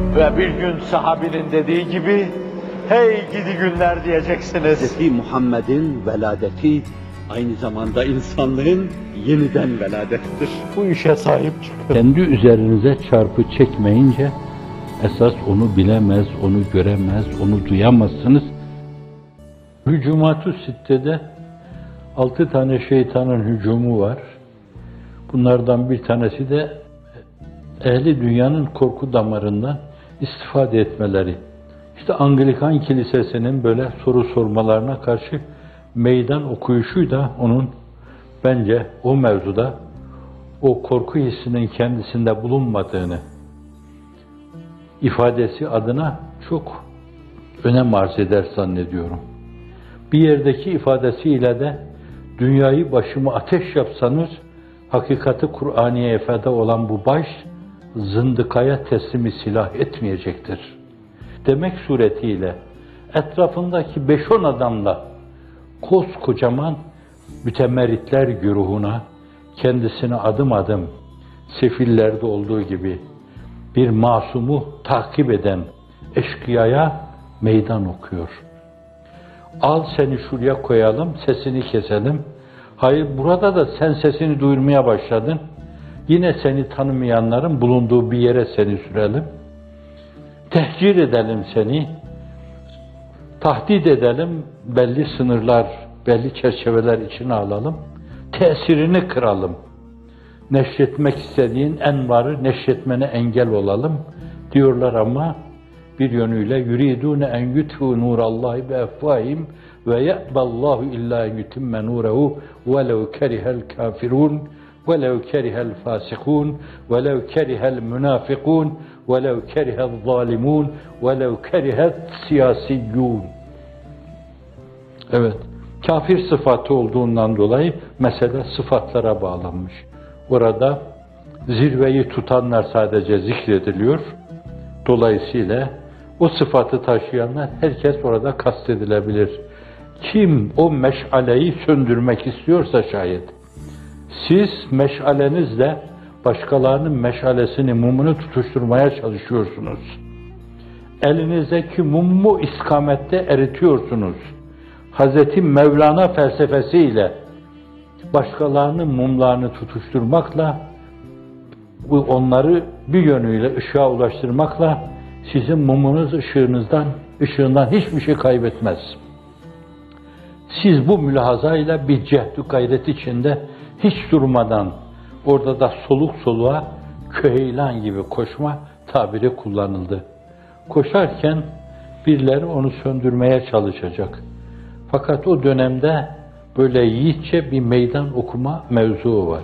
Ve bir gün sahabinin dediği gibi, hey gidi günler diyeceksiniz. Hz. Muhammed'in veladeti aynı zamanda insanlığın yeniden veladettir. Bu işe sahip çıkın. Kendi üzerinize çarpı çekmeyince, esas onu bilemez, onu göremez, onu duyamazsınız. Hücumat-ı Sitte'de 6 tane şeytanın hücumu var. Bunlardan bir tanesi de ehli dünyanın korku damarından istifade etmeleri. İşte Anglikan Kilisesi'nin böyle soru sormalarına karşı meydan okuyuşu da onun bence o mevzuda o korku hissinin kendisinde bulunmadığını ifadesi adına çok önem arz eder zannediyorum. Bir yerdeki ifadesiyle de dünyayı başıma ateş yapsanız hakikati Kur'aniye ifade olan bu baş zındıkaya teslimi silah etmeyecektir demek suretiyle etrafındaki 5-10 adamla koskocaman mütemerritler güruhuna kendisine adım adım sefillerde olduğu gibi bir masumu takip eden eşkıyaya meydan okuyor. Al seni şuraya koyalım, sesini keselim. Hayır, burada da sen sesini duyurmaya başladın. Yine seni tanımayanların bulunduğu bir yere seni sürelim. Tehcir edelim seni. Tahdit edelim, belli sınırlar, belli çerçeveler içine alalım. Tesirini kıralım. Neşretmek istediğin envarı neşretmene engel olalım diyorlar ama bir yönüyle yuridune en yutfu nurallahi bi efvahim ve ya'ballahu illa en yutimme nurehu velev kerihel kafirun velev kerihel fasikun velev kerihel münafikun velev kerihel zalimun velev kerihet siyasiyyun. Evet, kafir sıfatı olduğundan dolayı mesele sıfatlara bağlanmış. Orada zirveyi tutanlar sadece zikrediliyor. Dolayısıyla o sıfatı taşıyanlar herkes orada kastedilebilir. Kim o meşaleyi söndürmek istiyorsa şayet, siz meşalenizle başkalarının meşalesini, mumunu tutuşturmaya çalışıyorsunuz. Elinizdeki mumu istikamette eritiyorsunuz. Hazreti Mevlana felsefesiyle başkalarının mumlarını tutuşturmakla, onları bir yönüyle ışığa ulaştırmakla sizin mumunuz ışığından hiçbir şey kaybetmez. Siz bu mülahazayla bir cehd-ü gayret içinde hiç durmadan orada da soluk soluğa köylan gibi koşma tabiri kullanıldı. Koşarken birileri onu söndürmeye çalışacak. Fakat o dönemde böyle yiğitçe bir meydan okuma mevzuu var.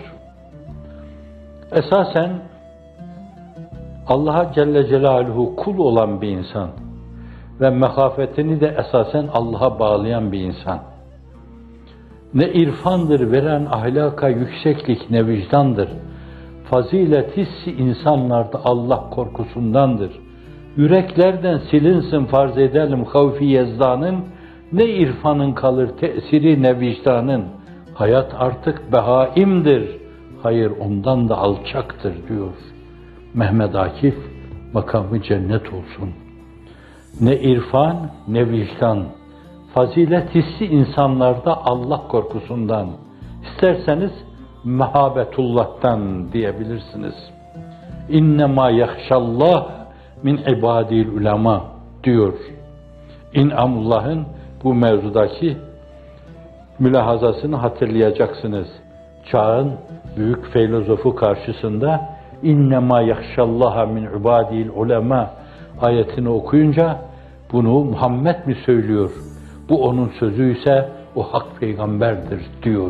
Esasen Allah'a Celle Celaluhu kul olan bir insan ve mehafetini de esasen Allah'a bağlayan bir insan. Ne irfandır veren ahlaka yükseklik, ne vicdandır. Fazilet hissi insanlarda Allah korkusundandır. Yüreklerden silinsin farz edelim havfi yezdanın, ne irfanın kalır tesiri ne vicdanın. Hayat artık behaimdir, hayır ondan da alçaktır diyor. Mehmet Akif, makamı cennet olsun. Ne irfan ne vicdan. Fazilet hissi insanlarda Allah korkusundan. İsterseniz mehabetullah'tan diyebilirsiniz. İnnemâ yahşallah min ibadil ulema diyor. İn'amullah'ın bu mevzudaki mülahazasını hatırlayacaksınız. Çağın büyük filozofu karşısında innemâ yahşallaha min ibadil ulema ayetini okuyunca bunu Muhammed mi söylüyor? Bu onun sözü ise o hak peygamberdir diyor.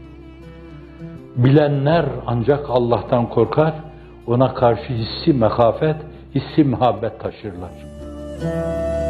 Bilenler ancak Allah'tan korkar, ona karşı hissi mehafet, hissi muhabbet taşırlar.